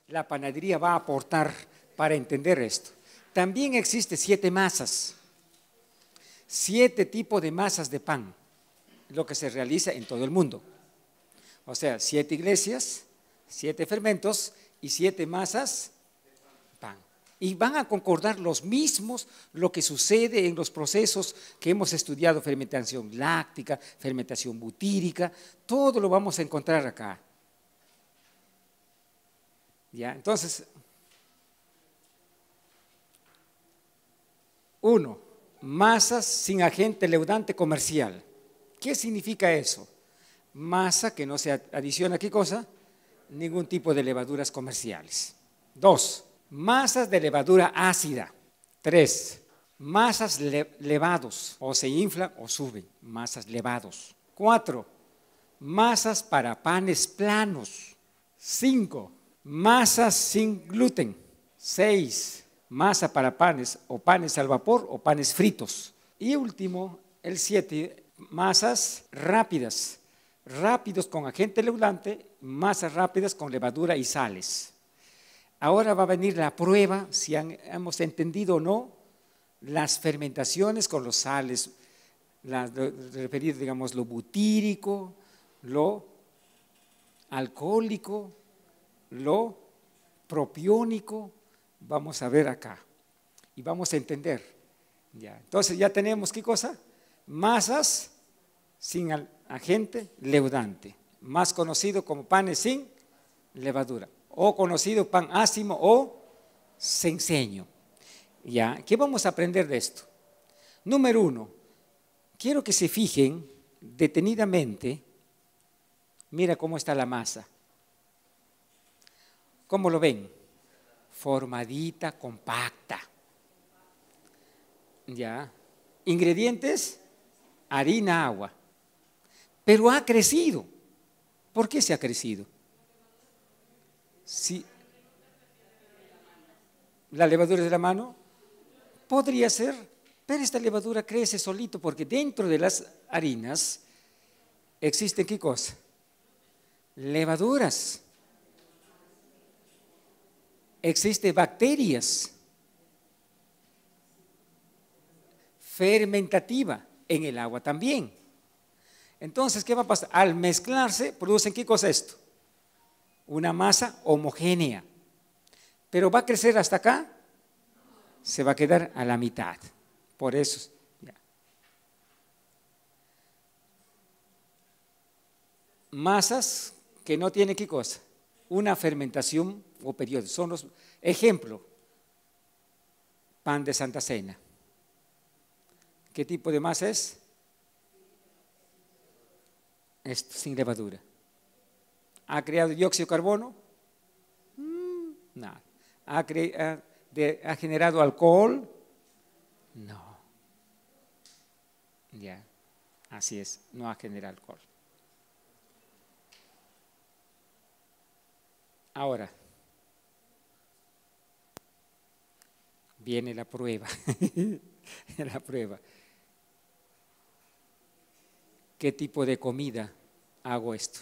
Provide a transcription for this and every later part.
la panadería va a aportar para entender esto. También existe 7 masas, 7 tipos de masas de pan, lo que se realiza en todo el mundo. O sea, 7 iglesias, 7 fermentos y 7 masas de pan. Y van a concordar los mismos lo que sucede en los procesos que hemos estudiado, fermentación láctica, fermentación butírica, todo lo vamos a encontrar acá. ¿Ya? Entonces, 1, masas sin agente leudante comercial. ¿Qué significa eso? Masa que no se adiciona, ¿qué cosa? Ningún tipo de levaduras comerciales. 2, masas de levadura ácida. 3, masas levados, o se inflan o suben, masas levados. 4, masas para panes planos. 5, masas sin gluten. 6, masa para panes o panes al vapor o panes fritos. Y último, el 7, masas rápidas, rápidos con agente leudante, masas rápidas con levadura y sales. Ahora va a venir la prueba, si hemos entendido o no, las fermentaciones con los sales, referido, digamos, lo butírico, lo alcohólico, lo propiónico, vamos a ver acá y vamos a entender. Ya. Entonces ya tenemos, ¿qué cosa? Masas sin agente leudante, más conocido como panes sin levadura, o conocido pan ácimo o cenceño. ¿Ya? ¿Qué vamos a aprender de esto? Número 1, quiero que se fijen detenidamente, mira cómo está la masa. ¿Cómo lo ven? Formadita, compacta. ¿Ya? Ingredientes, harina, agua. Pero ha crecido. ¿Por qué se ha crecido? Sí. ¿La levadura de la mano? Podría ser, pero esta levadura crece solito porque dentro de las harinas existen, ¿qué cosa? Levaduras. Existen bacterias. Fermentativa en el agua también. Entonces, ¿qué va a pasar? Al mezclarse, producen, ¿qué cosa es esto? Una masa homogénea. Pero ¿va a crecer hasta acá? Se va a quedar a la mitad. Por eso. Ya. Masas que no tienen, ¿qué cosa? Una fermentación o periodo. Son los ejemplos. Pan de Santa Cena. ¿Qué tipo de masa es? Esto, sin levadura. ¿Ha creado dióxido de carbono? Nada. ¿Ha generado alcohol? No. Ya, así es, no ha generado alcohol. Ahora, viene la prueba. La prueba. ¿Qué tipo de comida hago esto?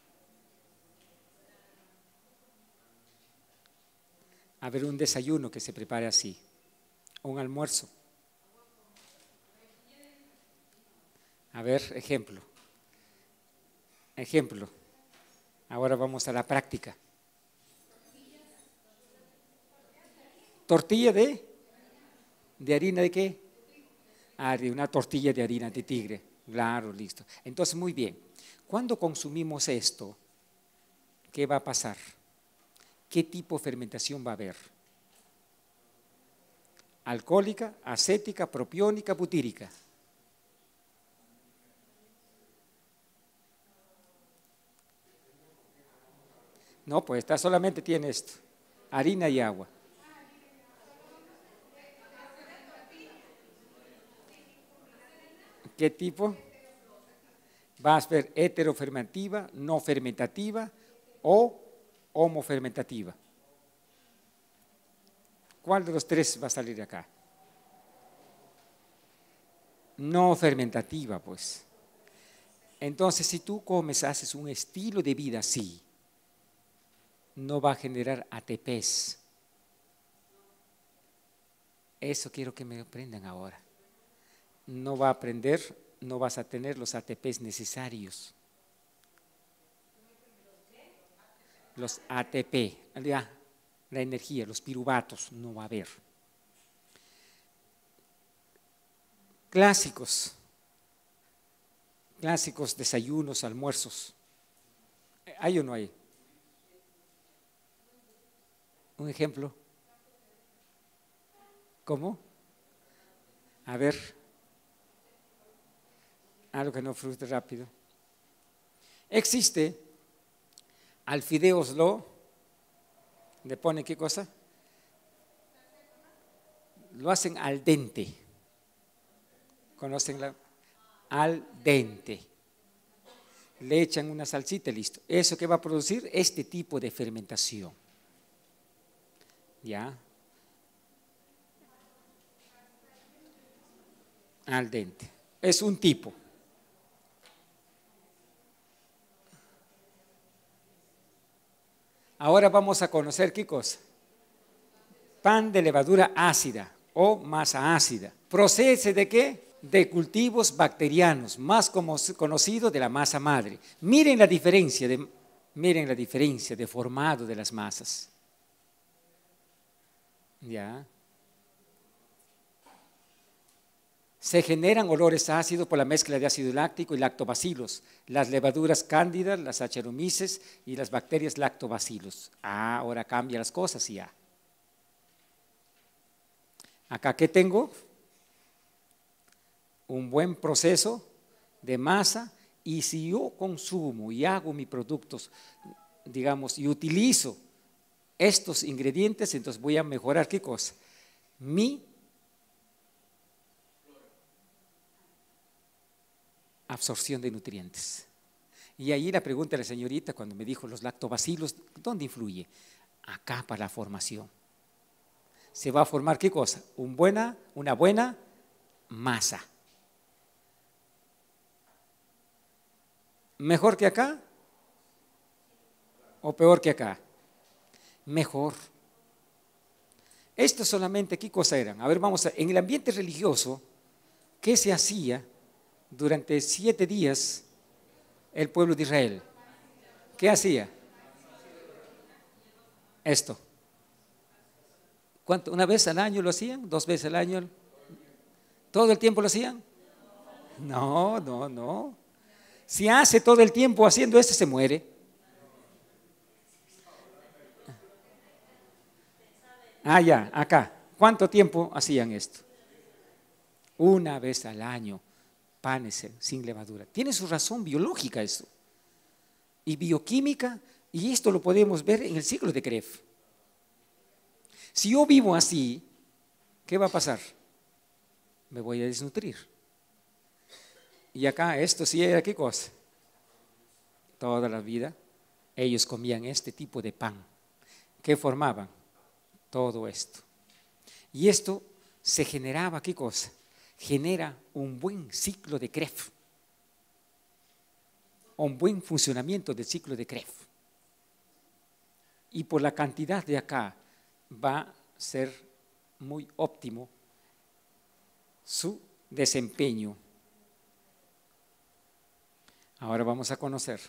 A ver, un desayuno que se prepare así, un almuerzo. A ver, ejemplo. Ejemplo. Ahora vamos a la práctica. ¿Tortilla de harina de qué? Ah, de una tortilla de harina de tigre. Claro, listo. Entonces, muy bien. Cuando consumimos esto, ¿qué va a pasar? ¿Qué tipo de fermentación va a haber? Alcohólica, acética, propiónica, butírica. No, pues esta solamente tiene esto, harina y agua. ¿Qué tipo? Va a ser heterofermentativa, no fermentativa o homofermentativa. ¿Cuál de los tres va a salir de acá? No fermentativa, pues. Entonces, si tú comes, haces un estilo de vida así, no va a generar ATPs. Eso quiero que me aprendan ahora. No va a aprender, no vas a tener los ATPs necesarios. Los ATP, la energía, los piruvatos, no va a haber. Clásicos desayunos, almuerzos. ¿Hay o no hay? ¿Un ejemplo? ¿Cómo? A ver. Algo que no frute rápido. Existe al fideos ¿le ponen qué cosa? Lo hacen al dente. ¿Conocen al dente? Le echan una salsita y listo. ¿Eso qué va a producir? Este tipo de fermentación. ¿Ya? Al dente. Es un tipo. Ahora vamos a conocer qué cosa. Pan de levadura ácida o masa ácida. ¿Procede de qué? De cultivos bacterianos, más conocido de la masa madre. Miren la diferencia de formado de las masas. ¿Ya? Se generan olores ácidos por la mezcla de ácido láctico y lactobacilos, las levaduras cándidas, las Saccharomyces y las bacterias lactobacilos. Ahora cambian las cosas ya. Acá, ¿qué tengo? Un buen proceso de masa, y si yo consumo y hago mis productos, digamos, y utilizo estos ingredientes, entonces voy a mejorar ¿qué cosa? Mi absorción de nutrientes. Y ahí la pregunta de la señorita cuando me dijo los lactobacilos, ¿dónde influye? Acá para la formación. Se va a formar ¿qué cosa? Una buena masa. ¿Mejor que acá? ¿O peor que acá? Mejor. Esto solamente, ¿qué cosa eran? A ver, en el ambiente religioso, ¿qué se hacía durante 7 días el pueblo de Israel? ¿Qué hacía? Esto. ¿Cuánto? ¿Una vez al año lo hacían? ¿2 veces al año? ¿Todo el tiempo lo hacían? No. Si hace todo el tiempo haciendo esto, se muere. Ya, acá. ¿Cuánto tiempo hacían esto? 1 vez al año, panes sin levadura. Tiene su razón biológica esto. Y bioquímica, y esto lo podemos ver en el ciclo de Krebs. Si yo vivo así, ¿qué va a pasar? Me voy a desnutrir. Y acá esto sí era ¿qué cosa? Toda la vida ellos comían este tipo de pan. ¿Qué formaban? Todo esto. Y esto se generaba ¿qué cosa? Genera un buen ciclo de Krebs. Un buen funcionamiento del ciclo de Krebs. Y por la cantidad de acá va a ser muy óptimo su desempeño. Ahora vamos a conocer.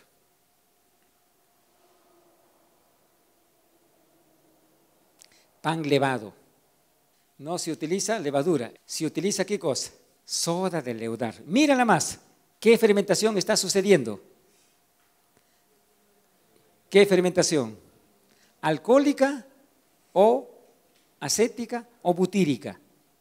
Pan levado. No se utiliza levadura. Se utiliza ¿qué cosa? Soda de leudar. Mira nada más. ¿Qué fermentación está sucediendo? ¿Qué fermentación? ¿Alcohólica o acética o butírica?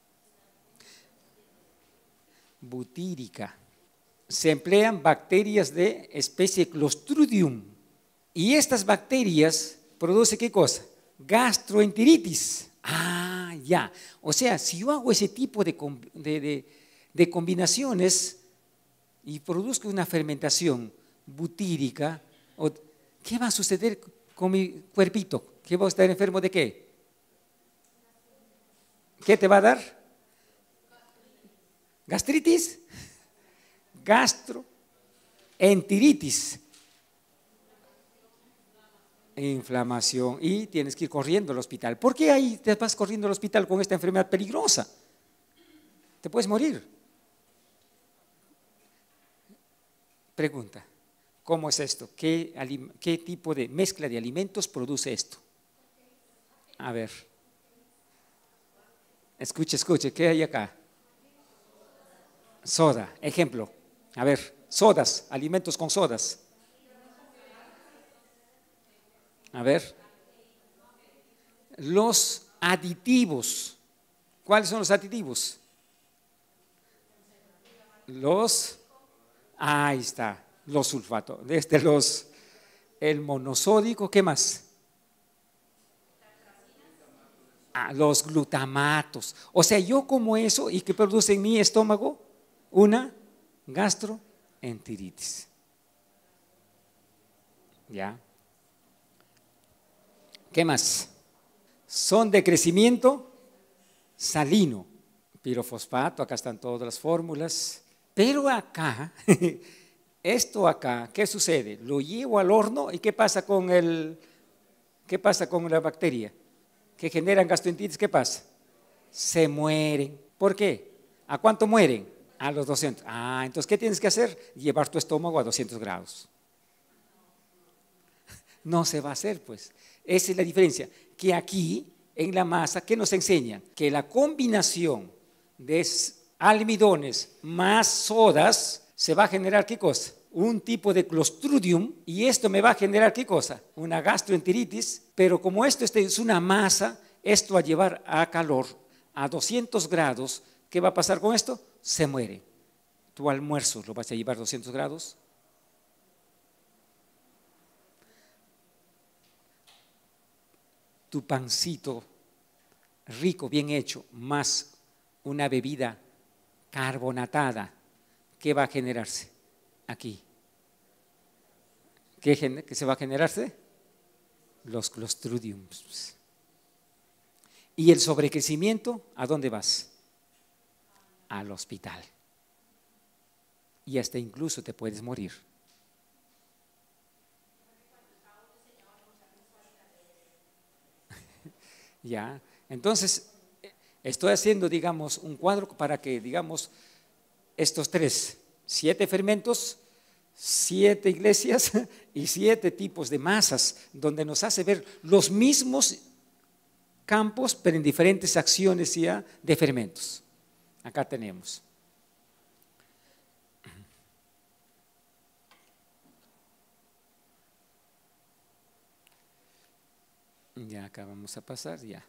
Butírica. Se emplean bacterias de especie Clostridium. Y estas bacterias producen ¿qué cosa? Gastroenteritis. Ya. O sea, si yo hago ese tipo de combinaciones y produzco una fermentación butírica, ¿qué va a suceder con mi cuerpito? ¿Qué va a estar enfermo de qué? ¿Qué te va a dar? ¿Gastritis? Gastroenteritis. Inflamación y tienes que ir corriendo al hospital. ¿Por qué ahí te vas corriendo al hospital con esta enfermedad peligrosa? Te puedes morir. Pregunta, ¿cómo es esto? ¿Qué tipo de mezcla de alimentos produce esto? A ver, escuche, ¿qué hay acá? Soda, ejemplo. A ver, sodas, alimentos con sodas. A ver, los aditivos. ¿Cuáles son los aditivos? Ahí está, los sulfatos. El monosódico, ¿qué más? Los glutamatos. O sea, yo como eso y que produce en mi estómago una gastroenteritis. ¿Ya? ¿Qué más? Son de crecimiento salino, pirofosfato, acá están todas las fórmulas. Pero acá, esto acá, ¿qué sucede? Lo llevo al horno y ¿qué pasa con la bacteria? Que generan gastroenteritis, ¿qué pasa? Se mueren. ¿Por qué? ¿A cuánto mueren? A los 200. Entonces, ¿qué tienes que hacer? Llevar tu estómago a 200 grados. No se va a hacer, pues. Esa es la diferencia. Que aquí, en la masa, ¿qué nos enseñan? Que la combinación de almidones más sodas se va a generar, ¿qué cosa? Un tipo de Clostridium, y esto me va a generar, ¿qué cosa? Una gastroenteritis, pero como esto es una masa, esto a llevar a calor a 200 grados, ¿qué va a pasar con esto? Se muere. Tu almuerzo lo vas a llevar a 200 grados. Tu pancito rico, bien hecho, más una bebida carbonatada, ¿qué va a generarse aquí? ¿Qué se va a generarse? Los Clostridiums. ¿Y el sobrecrecimiento? ¿A dónde vas? Al hospital. Y hasta incluso te puedes morir. Ya, entonces estoy haciendo, digamos, un cuadro para que, digamos, estos 7 fermentos, 7 iglesias y 7 tipos de masas, donde nos hace ver los mismos campos, pero en diferentes acciones ya de fermentos. Acá tenemos. Ya acá vamos a pasar, ya.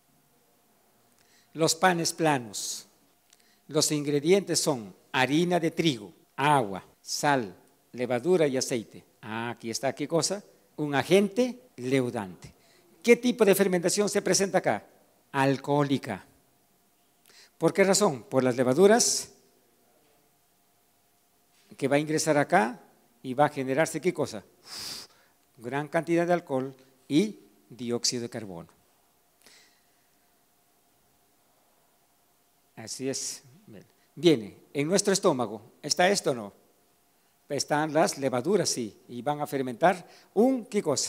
Los panes planos. Los ingredientes son harina de trigo, agua, sal, levadura y aceite. Aquí está, ¿qué cosa? Un agente leudante. ¿Qué tipo de fermentación se presenta acá? Alcohólica. ¿Por qué razón? Por las levaduras que va a ingresar acá y va a generarse, ¿qué cosa? Gran cantidad de alcohol y dióxido de carbono. Así es. Viene, en nuestro estómago, ¿está esto o no? Están las levaduras, sí, y van a fermentar ¿qué cosa?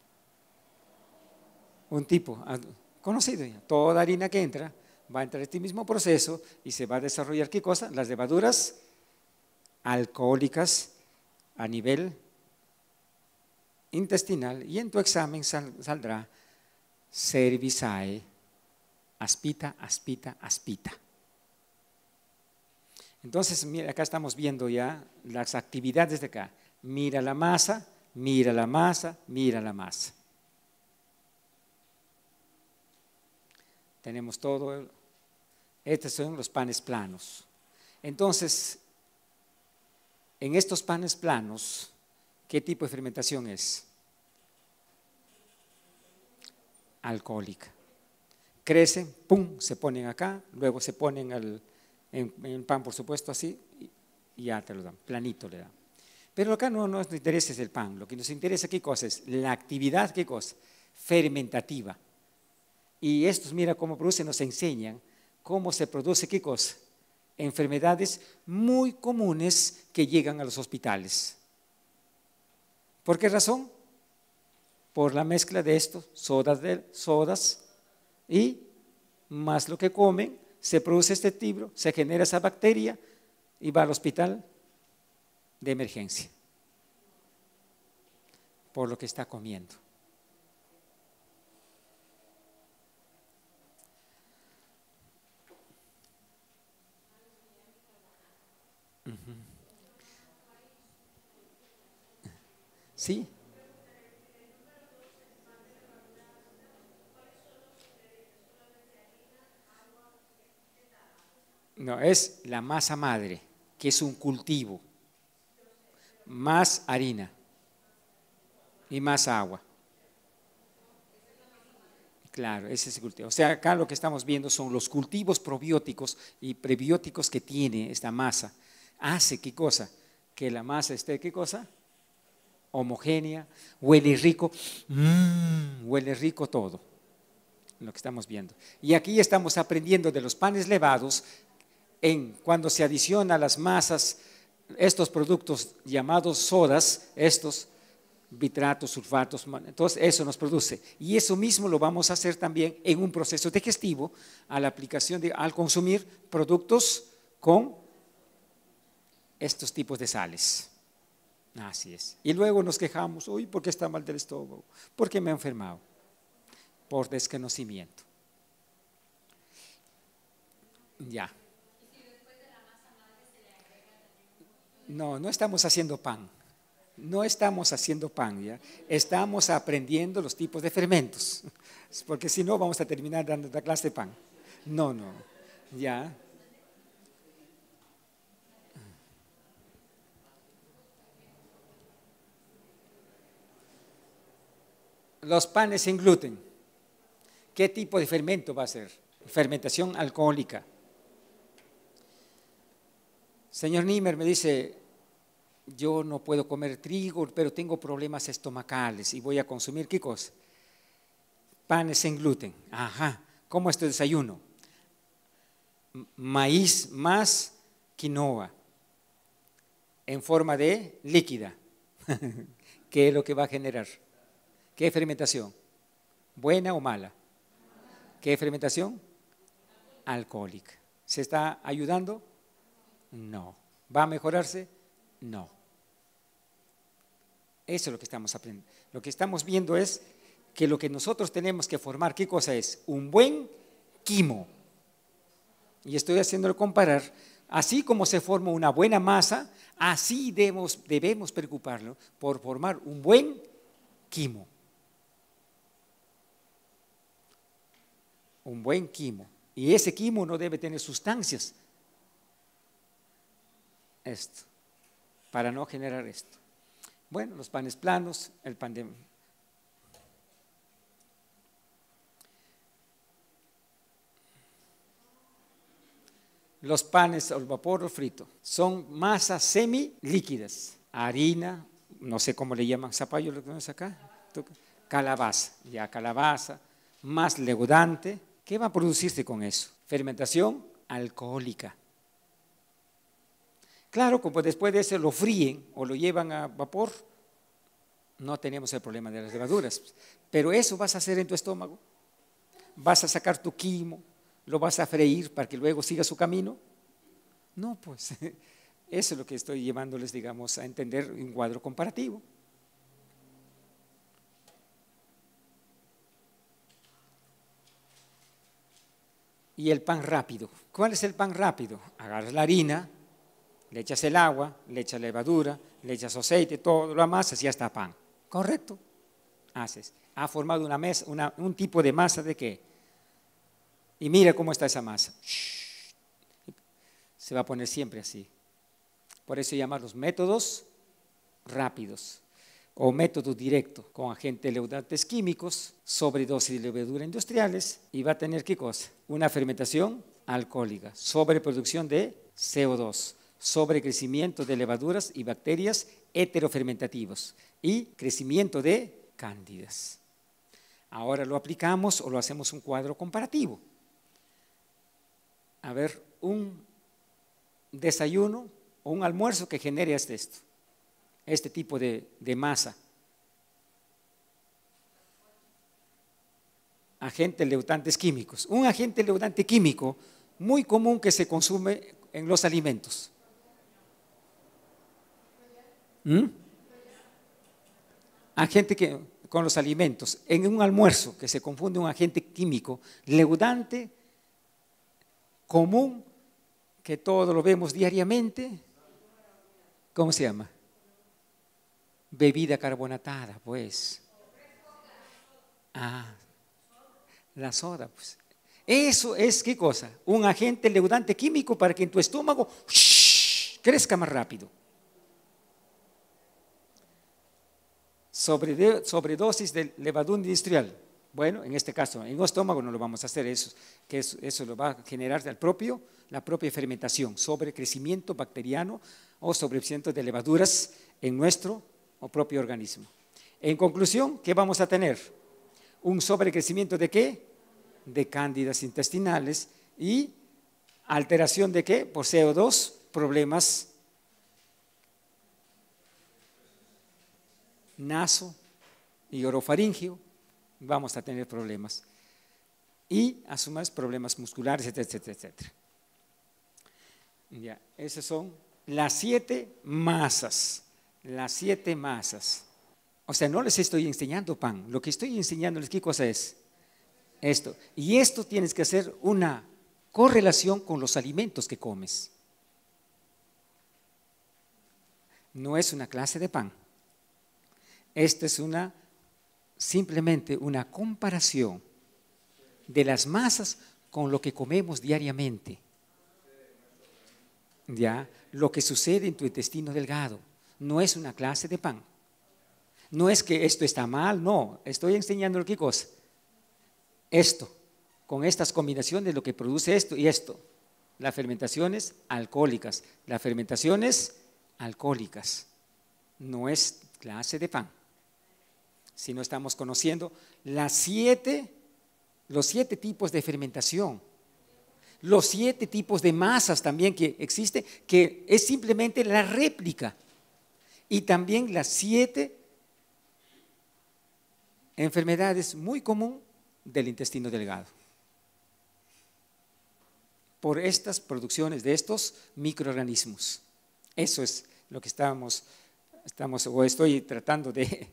Un tipo conocido ya. Toda harina que entra va a entrar este mismo proceso y se va a desarrollar ¿qué cosa? Las levaduras alcohólicas a nivel intestinal, y en tu examen saldrá cervizae, aspita, aspita, aspita. Entonces, mira, acá estamos viendo ya las actividades de acá. Mira la masa, mira la masa, mira la masa. Tenemos todo. Estos son los panes planos. Entonces, en estos panes planos, ¿qué tipo de fermentación es? Alcohólica. Crecen, pum, se ponen acá, luego se ponen en pan, por supuesto, así, y ya te lo dan, planito le dan. Pero acá no nos interesa el pan, lo que nos interesa, ¿qué cosa es? La actividad, ¿qué cosa? Fermentativa. Y estos, mira cómo producen, nos enseñan cómo se produce, ¿qué cosa? Enfermedades muy comunes que llegan a los hospitales. ¿Por qué razón? por la mezcla de estos, sodas y más lo que comen, se produce este tibro, se genera esa bacteria y va al hospital de emergencia por lo que está comiendo. ¿Sí? No, es la masa madre, que es un cultivo, más harina y más agua. Claro, ese es el cultivo. O sea, acá lo que estamos viendo son los cultivos probióticos y prebióticos que tiene esta masa. Hace, ¿qué cosa? Que la masa esté, ¿qué cosa? Homogénea, huele rico, huele rico todo, lo que estamos viendo. Y aquí estamos aprendiendo de los panes levados, cuando se adiciona a las masas estos productos llamados sodas, estos bitratos, sulfatos, entonces eso nos produce. Y eso mismo lo vamos a hacer también en un proceso digestivo al consumir productos con estos tipos de sales. Así es. Y luego nos quejamos, uy, ¿por qué está mal del estómago? ¿Por qué me he enfermado? Por desconocimiento. Ya. No, no estamos haciendo pan. No estamos haciendo pan, ¿ya? Estamos aprendiendo los tipos de fermentos, porque si no vamos a terminar dando la clase de pan. No, ya. Los panes sin gluten, ¿qué tipo de fermento va a ser? Fermentación alcohólica. Señor Niemer me dice, yo no puedo comer trigo, pero tengo problemas estomacales y voy a consumir, ¿qué cosa? Panes sin gluten. Ajá, ¿cómo es tu desayuno? Maíz más quinoa en forma de líquida. ¿Qué es lo que va a generar? ¿Qué fermentación? ¿Buena o mala? ¿Qué fermentación? Alcohólica. ¿Se está ayudando? No. ¿Va a mejorarse? No. Eso es lo que estamos aprendiendo. Lo que estamos viendo es que lo que nosotros tenemos que formar, ¿qué cosa es? Un buen quimo. Y estoy haciéndolo comparar, así como se forma una buena masa, así debemos preocuparnos por formar un buen quimo. Un buen quimo. Y ese quimo no debe tener sustancias. Esto, para no generar esto. Bueno, los panes planos, el pan de... Los panes al vapor o frito son masas semilíquidas, harina, no sé cómo le llaman, zapallo, lo que tenemos acá, calabaza, ya calabaza, más leudante. ¿Qué va a producirse con eso? Fermentación alcohólica. Claro, como después de eso lo fríen o lo llevan a vapor, no tenemos el problema de las levaduras. Pero eso vas a hacer en tu estómago. Vas a sacar tu quimo, lo vas a freír para que luego siga su camino. No, pues eso es lo que estoy llevándoles, digamos, a entender un cuadro comparativo. Y el pan rápido. ¿Cuál es el pan rápido? Agarras la harina, le echas el agua, le echas levadura, le echas aceite, todo lo amasas y ya está pan. ¿Correcto? Haces. Ha formado un tipo de masa de qué. Y mira cómo está esa masa. Se va a poner siempre así. Por eso llamarlos métodos rápidos o método directo con agentes leudantes químicos, sobredosis de levadura industriales y va a tener ¿qué cosa? Una fermentación alcohólica, sobreproducción de CO2, sobrecrecimiento de levaduras y bacterias heterofermentativos y crecimiento de cándidas. Ahora lo aplicamos o lo hacemos un cuadro comparativo. A ver, un desayuno o un almuerzo que genere este tipo de masa. agentes leudantes químicos. Un agente leudante químico muy común que se consume en los alimentos. Agente que con los alimentos, en un almuerzo que se confunde un agente químico leudante común que todo lo vemos diariamente. ¿Cómo se llama? Bebida carbonatada, pues. La soda, pues. Eso es, ¿qué cosa? Un agente leudante químico para que en tu estómago crezca más rápido. Sobredosis de levadura industrial. Bueno, en este caso, en el estómago no lo vamos a hacer, eso lo va a generar la propia fermentación, sobrecrecimiento bacteriano o sobrecrecimiento de levaduras en nuestro propio organismo. En conclusión, ¿qué vamos a tener? Un sobrecrecimiento ¿de qué? De cándidas intestinales y alteración ¿de qué? Por CO2, problemas naso y orofaringio, vamos a tener problemas. Y a su vez problemas musculares, etcétera, etcétera. Ya, esas son las 7 masas. Las 7 masas. O sea, no les estoy enseñando pan. Lo que estoy enseñándoles, ¿qué cosa es? Esto. Y esto tienes que hacer una correlación con los alimentos que comes. No es una clase de pan. Esta es simplemente una comparación de las masas con lo que comemos diariamente. Ya, lo que sucede en tu intestino delgado. No es una clase de pan. No es que esto está mal, no. Estoy enseñando qué cosa. Esto, con estas combinaciones, lo que produce esto y esto. Las fermentaciones alcohólicas. Las fermentaciones alcohólicas. No es clase de pan. Si no estamos conociendo los 7 tipos de fermentación. Los 7 tipos de masas también que existe, que es simplemente la réplica. Y también las 7 enfermedades muy comunes del intestino delgado. Por estas producciones de estos microorganismos. Eso es lo que estoy tratando de.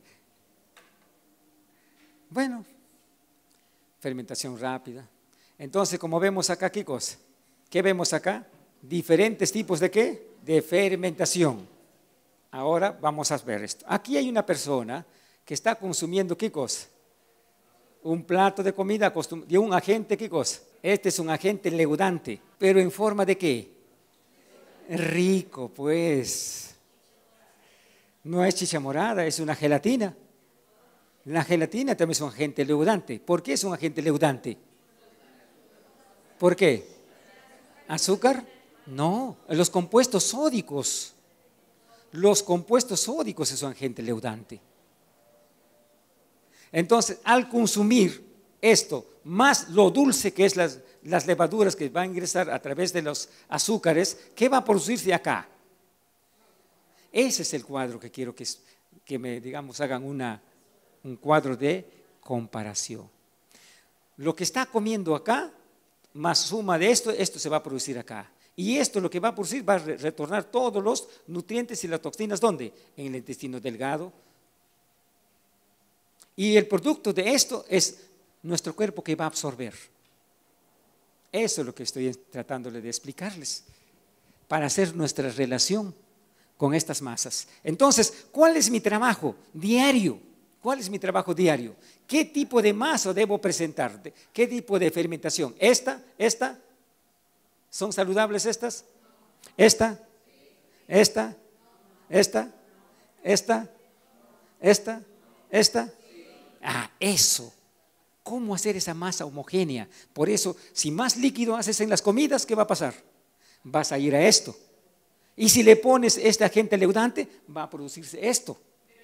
Bueno, fermentación rápida. Entonces, como vemos acá, ¿qué cosa? ¿Qué vemos acá? Diferentes tipos ¿de qué? De fermentación. Ahora vamos a ver esto. Aquí hay una persona que está consumiendo ¿qué cosa? Un plato de comida de un agente, ¿qué cosa? Este es un agente leudante, pero en forma ¿de qué? Rico, pues. No es chicha morada, es una gelatina. La gelatina también es un agente leudante. ¿Por qué es un agente leudante? ¿Por qué? ¿Azúcar? No, los compuestos sódicos. Los compuestos sódicos son un agente leudante. Entonces, al consumir esto, más lo dulce que es las levaduras que van a ingresar a través de los azúcares, ¿qué va a producirse acá? Ese es el cuadro que quiero que me, digamos, hagan un cuadro de comparación. Lo que está comiendo acá, más suma de esto se va a producir acá. Y esto lo que va a producir va a retornar todos los nutrientes y las toxinas, ¿dónde? En el intestino delgado. Y el producto de esto es nuestro cuerpo que va a absorber. Eso es lo que estoy tratándole de explicarles, para hacer nuestra relación con estas masas. Entonces, ¿cuál es mi trabajo diario? ¿Cuál es mi trabajo diario? ¿Qué tipo de masa debo presentar? ¿Qué tipo de fermentación? ¿Esta? ¿Son saludables estas? ¿Esta? Eso. ¿Cómo hacer esa masa homogénea? Por eso, si más líquido haces en las comidas, ¿qué va a pasar? Vas a ir a esto. Y si le pones este agente leudante, va a producirse esto.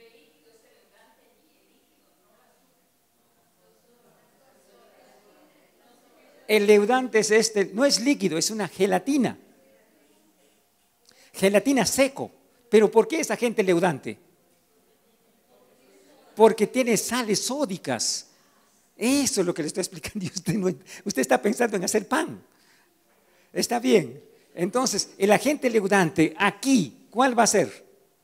El leudante es no es líquido, es una gelatina. Gelatina seco. ¿Pero por qué es agente leudante? Porque tiene sales sódicas. Eso es lo que le estoy explicando y usted está pensando en hacer pan. Está bien. Entonces, el agente leudante aquí, ¿cuál va a ser?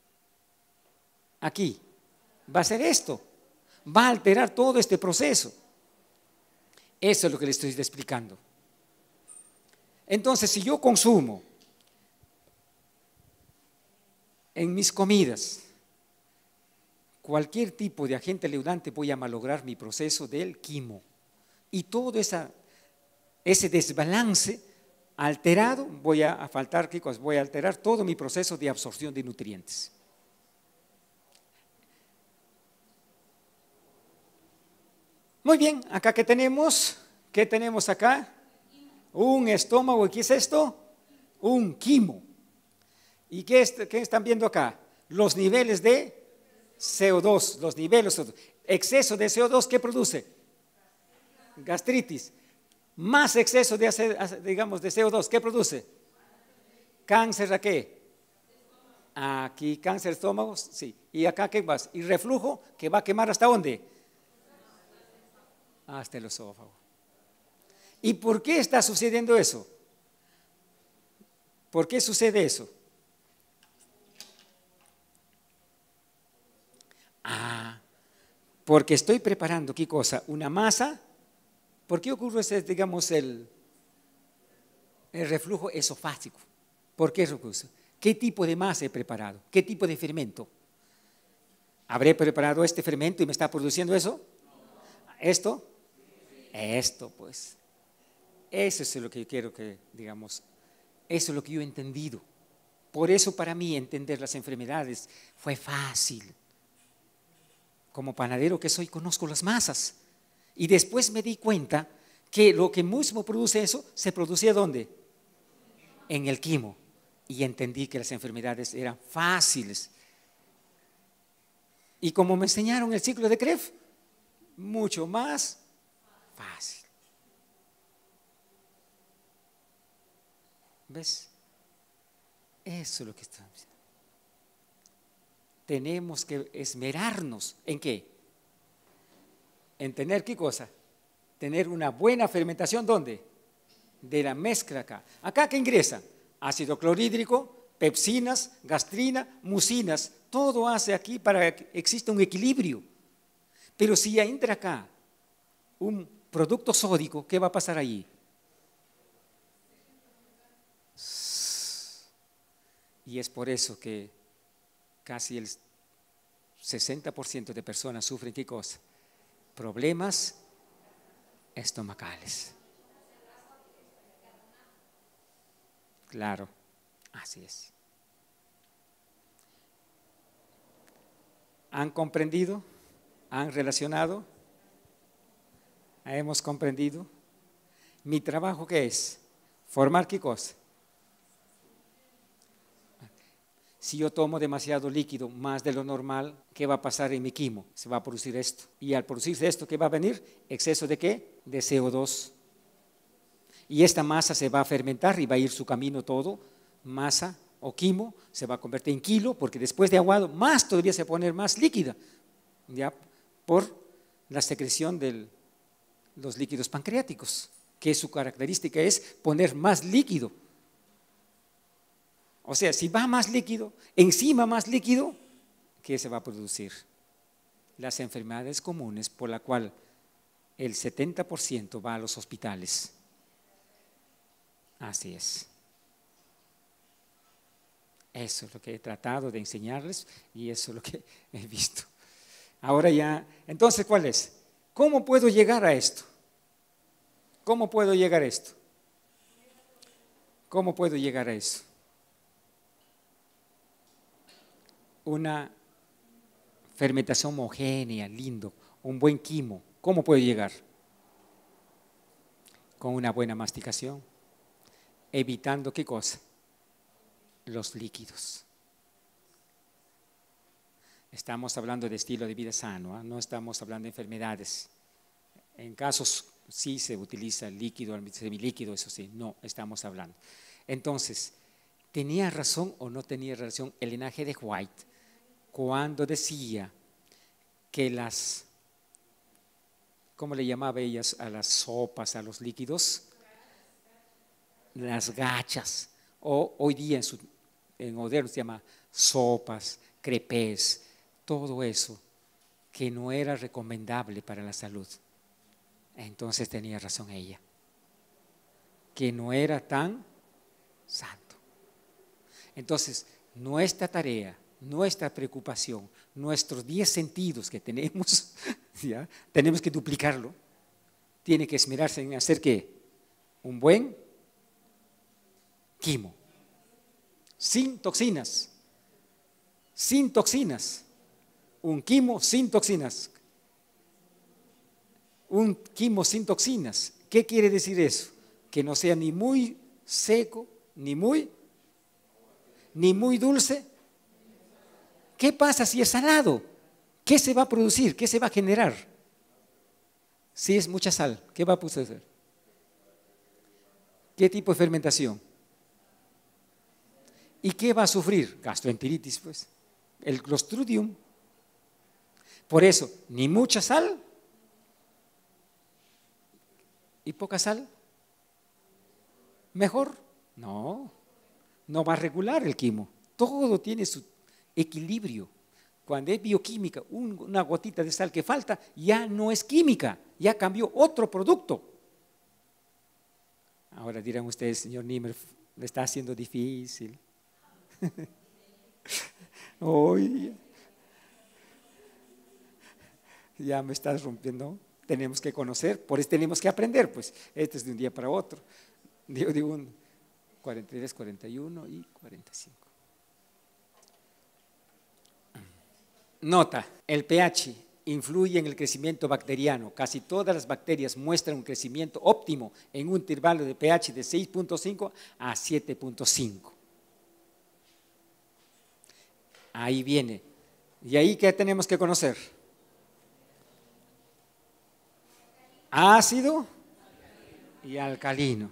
Aquí. Va a ser esto. Va a alterar todo este proceso. Eso es lo que le estoy explicando. Entonces, si yo consumo en mis comidas cualquier tipo de agente leudante, voy a malograr mi proceso del quimo. Y todo ese desbalance alterado, voy a faltar, ¿qué cosas? Voy a alterar todo mi proceso de absorción de nutrientes. Muy bien, acá ¿qué tenemos? ¿Qué tenemos acá? Un estómago. ¿Y qué es esto? Un quimo. ¿Y qué están viendo acá? Los niveles de CO2, los niveles, exceso de CO2, ¿qué produce? Gastritis. Más exceso digamos, de CO2, ¿qué produce? ¿Cáncer a qué? Aquí, cáncer de estómago, sí. ¿Y acá qué más? ¿Y reflujo que va a quemar hasta dónde? Hasta el esófago. ¿Y por qué está sucediendo eso? ¿Por qué sucede eso? Porque estoy preparando, ¿qué cosa? Una masa. ¿Por qué ocurre ese, digamos, el reflujo esofágico? ¿Por qué eso ocurre? ¿Qué tipo de masa he preparado? ¿Qué tipo de fermento? ¿Habré preparado este fermento y me está produciendo eso? ¿Esto? Esto, pues. Eso es lo que yo quiero que, digamos, eso es lo que yo he entendido. Por eso para mí entender las enfermedades fue fácil. Como panadero que soy, conozco las masas. Y después me di cuenta que lo que mismo produce eso, se producía ¿dónde? En el quimo. Y entendí que las enfermedades eran fáciles. Y como me enseñaron el ciclo de Krebs, mucho más fácil. ¿Ves? Eso es lo que estamos diciendo. Tenemos que esmerarnos ¿en qué? En tener ¿qué cosa? Tener una buena fermentación ¿dónde? De la mezcla acá. ¿Acá qué ingresa? Ácido clorhídrico, pepsinas, gastrina, mucinas. Todo hace aquí para que exista un equilibrio. Pero si ya entra acá un producto sódico, ¿qué va a pasar ahí? Y es por eso que casi el 60% de personas sufren ¿qué cosa? Problemas estomacales. Claro, así es. ¿Han comprendido? ¿Han relacionado? ¿Hemos comprendido? ¿Mi trabajo qué es? ¿Formar qué cosa? Si yo tomo demasiado líquido, más de lo normal, ¿qué va a pasar en mi quimo? Se va a producir esto. Y al producirse esto, ¿qué va a venir? ¿Exceso de qué? De CO2. Y esta masa se va a fermentar y va a ir su camino todo. Masa o quimo se va a convertir en kilo, porque después de aguado, más todavía se va a poner más líquida, ¿ya? Por la secreción de los líquidos pancreáticos, que su característica es poner más líquido. O sea, si va más líquido, encima más líquido, ¿qué se va a producir? Las enfermedades comunes por la cual el 70% va a los hospitales. Así es. Eso es lo que he tratado de enseñarles y eso es lo que he visto. Ahora ya, entonces, ¿cuál es? ¿Cómo puedo llegar a esto? ¿Cómo puedo llegar a esto? ¿Cómo puedo llegar a eso? Una fermentación homogénea, lindo, un buen quimo. ¿Cómo puedo llegar? Con una buena masticación, evitando ¿qué cosa? Los líquidos. Estamos hablando de estilo de vida sano, ¿eh? No estamos hablando de enfermedades. En casos sí se utiliza el líquido, el semilíquido, eso sí, no estamos hablando. Entonces, ¿tenía razón o no tenía razón el linaje de White cuando decía que las ¿cómo le llamaba ellas a las sopas, a los líquidos? Las gachas. O hoy día en moderno se llama sopas, crepés, todo eso que no era recomendable para la salud. Entonces tenía razón ella, que no era tan santo. Entonces, nuestra tarea, nuestra preocupación, nuestros 10 sentidos que tenemos, ¿ya? Tenemos que duplicarlo. Tiene que esmerarse en hacer ¿qué? Un buen quimo. Sin toxinas. Sin toxinas. Un quimo sin toxinas. Un quimo sin toxinas. ¿Qué quiere decir eso? Que no sea ni muy seco, ni muy dulce. ¿Qué pasa si es salado? ¿Qué se va a producir? ¿Qué se va a generar? Si es mucha sal, ¿qué va a suceder? ¿Qué tipo de fermentación? ¿Y qué va a sufrir? Gastroenteritis, pues. El Clostridium. Por eso, ni mucha sal y poca sal. ¿Mejor? No, no va a regular el quimo. Todo tiene su equilibrio. Cuando es bioquímica, una gotita de sal que falta, ya no es química, ya cambió otro producto. Ahora dirán ustedes, señor Niemer, le está haciendo difícil. Hoy ya me estás rompiendo. Tenemos que conocer, por eso tenemos que aprender, pues esto es de un día para otro. Digo un 43, 41 y 45. Nota, el pH influye en el crecimiento bacteriano. Casi todas las bacterias muestran un crecimiento óptimo en un intervalo de pH de 6.5 a 7.5. Ahí viene. ¿Y ahí qué tenemos que conocer? Ácido y alcalino.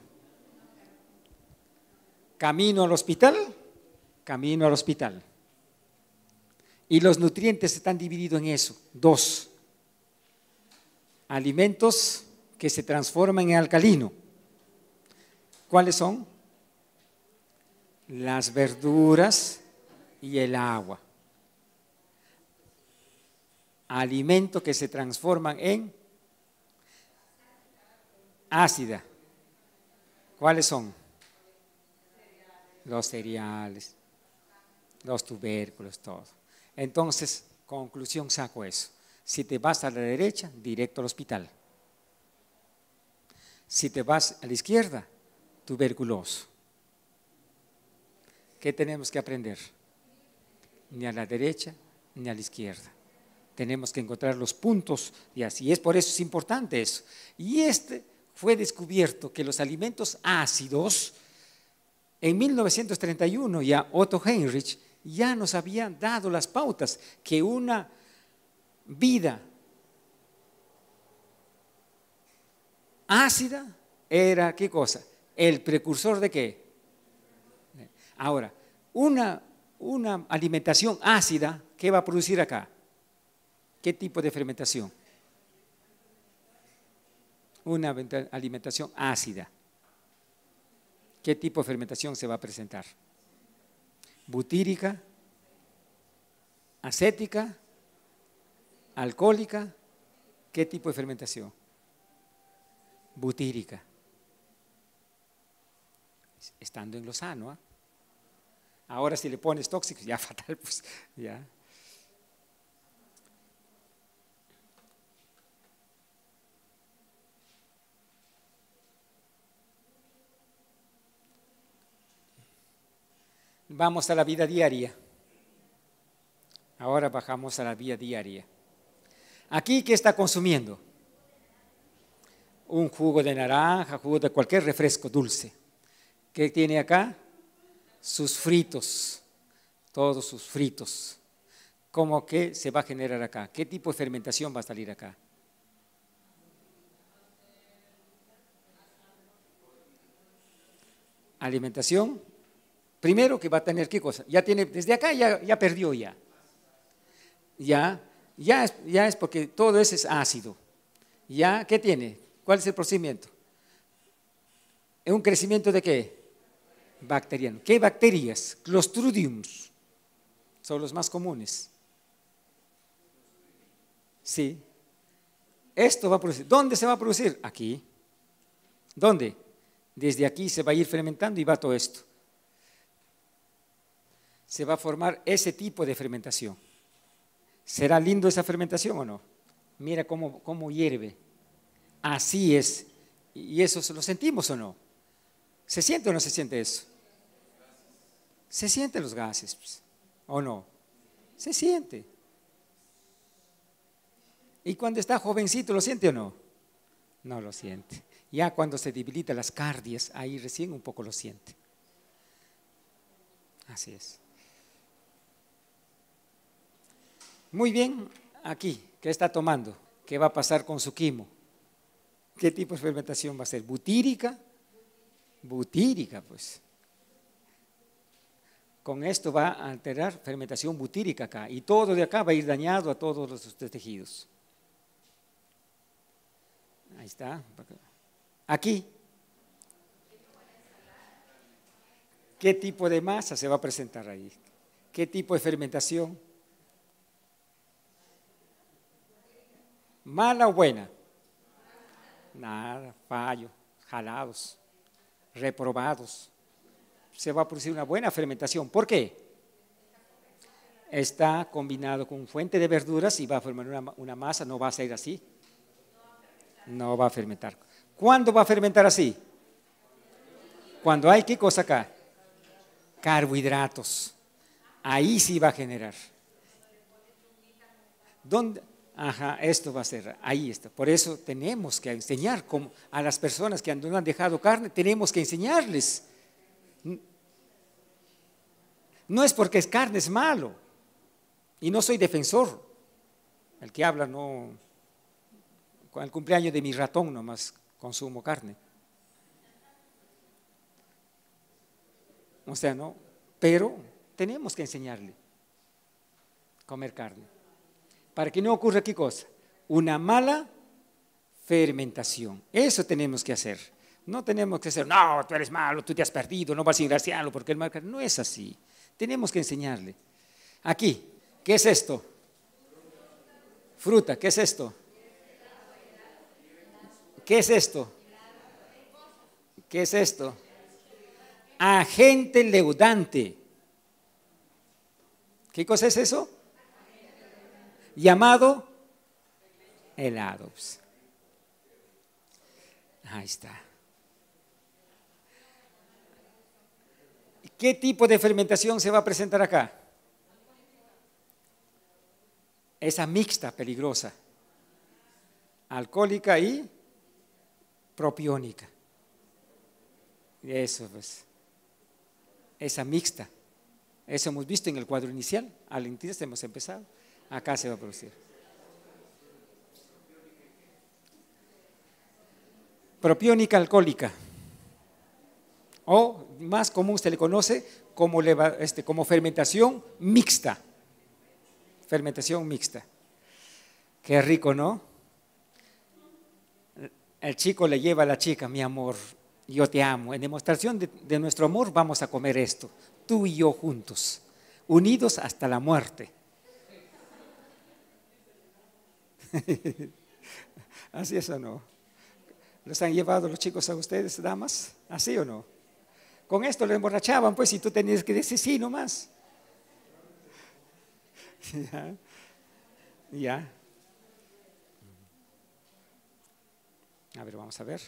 Camino al hospital, camino al hospital. Y los nutrientes están divididos en eso, 2. Alimentos que se transforman en alcalino. ¿Cuáles son? Las verduras y el agua. Alimentos que se transforman en ácida. ¿Cuáles son? Los cereales, los tubérculos, todo. Entonces, conclusión saco eso. Si te vas a la derecha, directo al hospital. Si te vas a la izquierda, tuberculoso. ¿Qué tenemos que aprender? Ni a la derecha ni a la izquierda. Tenemos que encontrar los puntos y así es, por eso es importante eso. Y fue descubierto que los alimentos ácidos, en 1931 ya Otto Heinrich ya nos habían dado las pautas que una vida ácida era, ¿qué cosa? El precursor de qué. Ahora, una alimentación ácida, ¿qué va a producir acá? ¿Qué tipo de fermentación? Una alimentación ácida. ¿Qué tipo de fermentación se va a presentar? Butírica, acética, alcohólica. ¿Qué tipo de fermentación? Butírica. Estando en lo sano, ¿eh? Ahora si le pones tóxicos, ya fatal, pues ya. Vamos a la vida diaria. Ahora bajamos a la vida diaria. Aquí, ¿qué está consumiendo? Un jugo de naranja, jugo de cualquier refresco dulce. ¿Qué tiene acá? Sus fritos, todos sus fritos. ¿Cómo que se va a generar acá? ¿Qué tipo de fermentación va a salir acá? Alimentación. Primero que va a tener, ¿qué cosa? Ya tiene, desde acá ya perdió ya. Ya es porque todo eso es ácido. ¿Ya? ¿Qué tiene? ¿Cuál es el procedimiento? ¿Es un crecimiento de qué? Bacteriano. ¿Qué bacterias? Clostridiums son los más comunes. Sí. Esto va a producir. ¿Dónde se va a producir? Aquí. ¿Dónde? Desde aquí se va a ir fermentando y va todo esto. Se va a formar ese tipo de fermentación. ¿Será lindo esa fermentación o no? Mira cómo hierve. Así es. ¿Y eso lo sentimos o no? ¿Se siente o no se siente eso? Se sienten los gases, pues, ¿o no? Se siente. ¿Y cuando está jovencito lo siente o no? No lo siente. Ya cuando se debilitan las cardias, ahí recién un poco lo siente. Así es. Muy bien, aquí, ¿qué está tomando? ¿Qué va a pasar con su quimo? ¿Qué tipo de fermentación va a ser? ¿Butírica? Butírica, pues. Con esto va a alterar fermentación butírica acá. Y todo de acá va a ir dañado a todos los tejidos. Ahí está. Aquí. ¿Qué tipo de masa se va a presentar ahí? ¿Qué tipo de fermentación? ¿Mala o buena? Nada, fallo, jalados, reprobados. Se va a producir una buena fermentación. ¿Por qué? Está combinado con fuente de verduras y va a formar una masa, no va a ser así. No va a fermentar. ¿Cuándo va a fermentar así? Cuando hay, ¿qué cosa acá? Carbohidratos. Ahí sí va a generar. ¿Dónde? Ajá, esto va a ser, ahí está. Por eso tenemos que enseñar a las personas que no han dejado carne, tenemos que enseñarles. No es porque es carne, es malo. Y no soy defensor. El que habla no, con el cumpleaños de mi ratón nomás consumo carne. O sea, no, pero tenemos que enseñarle a comer carne. Para que no ocurra qué cosa, una mala fermentación. Eso tenemos que hacer. No tenemos que hacer, no, tú eres malo, tú te has perdido, no vas a ingraciarlo porque el mal. No es así. Tenemos que enseñarle. Aquí, ¿qué es esto? Fruta, ¿qué es esto? ¿Qué es esto? ¿Qué es esto? Agente leudante. ¿Qué cosa es eso? Llamado helado. Ahí está. ¿Qué tipo de fermentación se va a presentar acá? Esa mixta peligrosa, alcohólica y propiónica. Eso pues, esa mixta. Eso hemos visto en el cuadro inicial, al inicio hemos empezado. Acá se va a producir. Propiónica alcohólica, o más común se le conoce como fermentación mixta. Fermentación mixta. Qué rico, ¿no? El chico le lleva a la chica, mi amor, yo te amo. En demostración de nuestro amor vamos a comer esto, tú y yo juntos, unidos hasta la muerte. ¿Así es o no? ¿Los han llevado los chicos a ustedes, damas? ¿Así o no? Con esto lo emborrachaban, pues, y tú tenías que decir sí nomás. Ya. Ya. A ver, vamos a ver.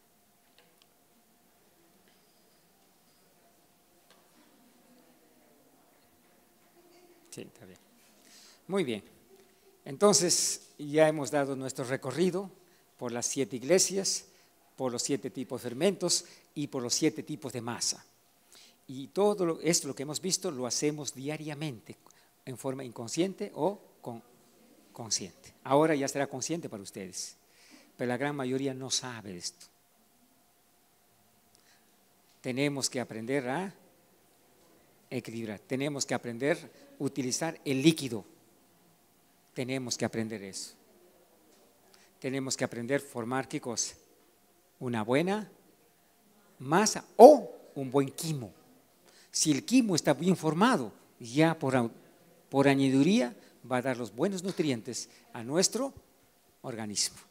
Sí, está bien. Muy bien. Entonces, ya hemos dado nuestro recorrido por las 7 iglesias, por los 7 tipos de fermentos y por los 7 tipos de masa. Y todo esto, lo que hemos visto, lo hacemos diariamente, en forma inconsciente o consciente. Ahora ya será consciente para ustedes, pero la gran mayoría no sabe esto. Tenemos que aprender a equilibrar, tenemos que aprender a utilizar el líquido. Tenemos que aprender eso. tenemos que aprender a formar ¿qué cosa? Una buena masa o un buen quimo. Si el quimo está bien formado, ya por añadiduría va a dar los buenos nutrientes a nuestro organismo.